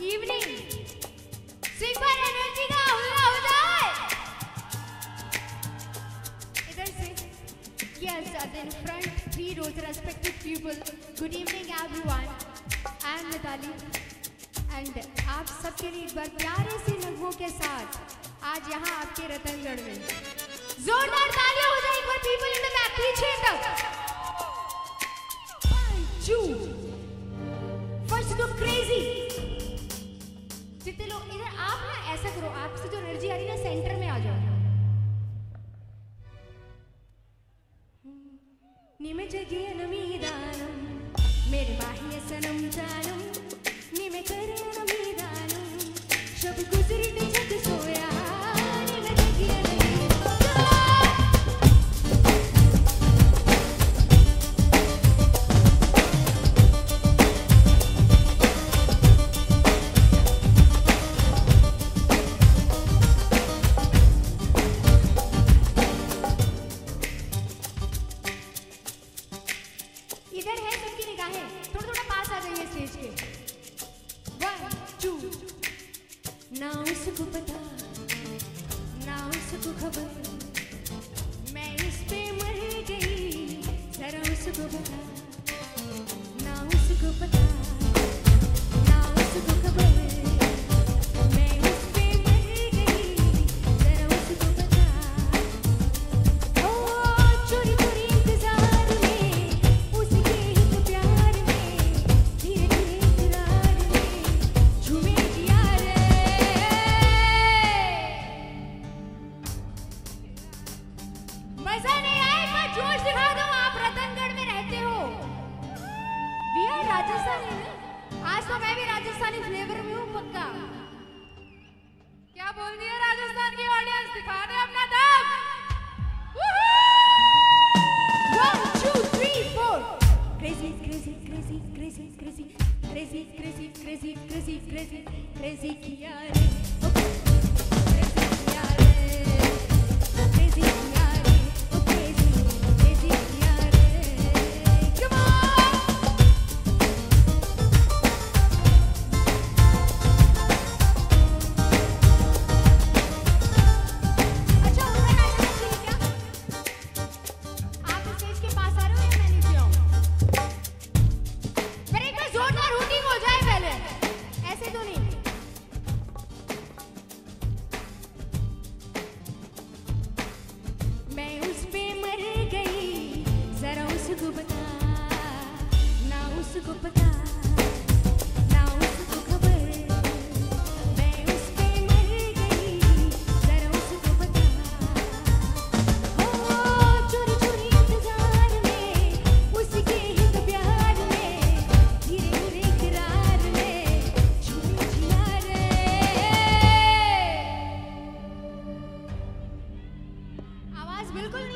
Evening singer energy का हल्ला हो जाए इधर से। Yes, in front, 3 rows, respected people. Good evening, everyone. I am Mitali, and आप सबके लिए एक बार प्यारे से नगमों के साथ आज यहाँ आपके रतनगढ़ में जोरदार तालियां हो जाए एक बार people in the back, पीछे तक। 1, 2, first go crazy। जितने लोग इधर आप ना ऐसा करो, आपसे जो एनर्जी आ रही है ना सेंटर में आ जाओ। निमे जगी नमीदानम मेरे बाह्य सनम जानम निमे करे नमीदानम शब गुजरी ने जग सोया निमे जगी इधर है सबकी निगाहें, थोड़ा थोड़ा पास आ जाइए स्टेज के। 1, 2 ना उसको पता ना उसको खबर मैं इस पे मर गई जरा उसको बता ना उसको पता ना उसको खबर मैं इस पे मर गई जरा उसको बता ओ चोरी चोरी इंतजार में मजा नहीं आएगा, जोश दिखा दो। आप रतनगढ़ में रहते हो, वी आर राजस्थानी ना। आज तो मैं भी राजस्थानी फ्लेवर में हूँ पक्का। क्या बोल रही है राजस्थान की ऑडियंस? दिखा दे अपना दम। 1, 2, 3, 4 crazy crazy crazy crazy crazy crazy crazy crazy crazy crazy crazy किया रे crazy किया रे crazy किया रे crazy किया रे। Come on अच्छा ऊपर आ जाना चाहिए क्या? आप स्टेज के पास आ रहे हो या मैं नीचे आऊं? पर एक बार जोरदार हूटिंग हो जाए पहले, ऐसे तो नहीं। मैं उस पे मर गई जरा उसको बता ना उसको पता ना उसको खबर मैं उस पे मर गई जरा उसको बता ओ चोरी चोरी इंतजार में उसके ही तो प्यार में धीरे धीरे इकरार में छुपी जिया रे। आवाज बिल्कुल